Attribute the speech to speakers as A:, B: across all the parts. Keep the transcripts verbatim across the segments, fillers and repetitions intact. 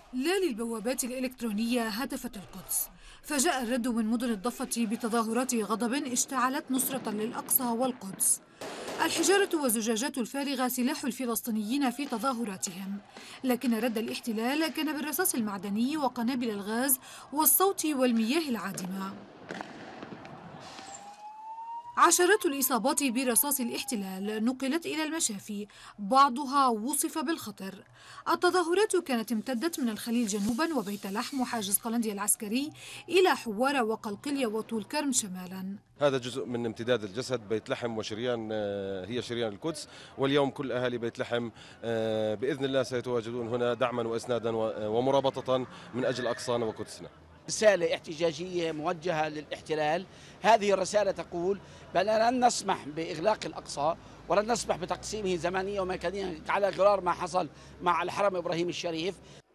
A: لا للبوابات الإلكترونية هتفت القدس، فجاء الرد من مدن الضفة بتظاهرات غضب اشتعلت نصرة للأقصى والقدس. الحجارة والزجاجات الفارغة سلاح الفلسطينيين في تظاهراتهم، لكن رد الاحتلال كان بالرصاص المعدني وقنابل الغاز والصوت والمياه العادمة. عشرات الإصابات برصاص الاحتلال نقلت إلى المشافي، بعضها وصف بالخطر. التظاهرات كانت امتدت من الخليل جنوبا وبيت لحم وحاجز قلنديا العسكري إلى حوارة وقلقلية وطول كرم شمالا.
B: هذا جزء من امتداد الجسد. بيت لحم وشريان هي شريان القدس، واليوم كل أهالي بيت لحم بإذن الله سيتواجدون هنا دعما وإسنادا ومرابطة من أجل أقصانا وقدسنا.
C: رسالة احتجاجية موجهة للاحتلال. هذه الرسالة تقول بأننا لن نسمح بإغلاق الأقصى ولن نسمح بتقسيمه زمنيا ومكانيا على غرار ما حصل مع الحرم إبراهيم الشريف.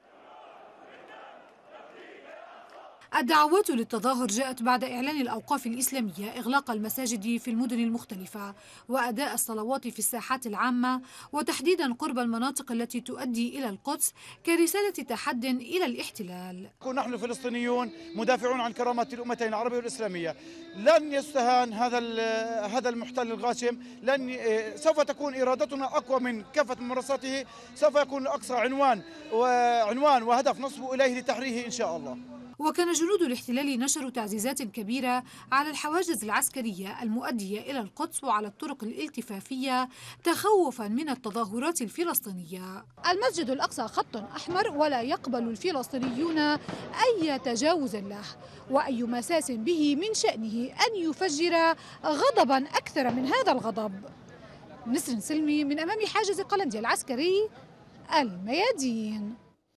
A: الدعوات للتظاهر جاءت بعد إعلان الأوقاف الإسلامية إغلاق المساجد في المدن المختلفة وأداء الصلوات في الساحات العامة، وتحديدا قرب المناطق التي تؤدي إلى القدس كرسالة تحد إلى الاحتلال.
D: نحن الفلسطينيون مدافعون عن كرامة الأمتين العربية والإسلامية، لن يستهان هذا هذا المحتل الغاشم، لن سوف تكون إرادتنا أقوى من كافة ممارساته، سوف يكون الأقصى عنوان وعنوان وهدف نصب إليه لتحريره إن شاء الله.
A: وكان جنود الاحتلال نشروا تعزيزات كبيرة على الحواجز العسكرية المؤدية إلى القدس وعلى الطرق الالتفافية تخوفا من التظاهرات الفلسطينية. المسجد الأقصى خط أحمر ولا يقبل الفلسطينيون أي تجاوز له، وأي مساس به من شأنه أن يفجر غضبا أكثر من هذا الغضب. نسرين سلمي من أمام حاجز قلنديا العسكري، الميادين.